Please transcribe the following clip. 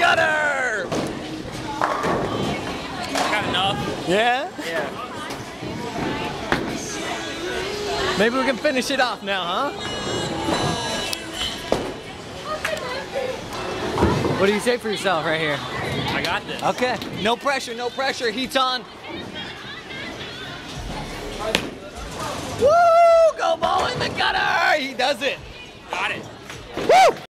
gutter! Got enough. Yeah? Yeah. Maybe we can finish it off now, huh? What do you say for yourself right here? I got this. Okay. No pressure, no pressure. Heat's on. Woo! Go ball in the gutter! He does it. Got it. Woo!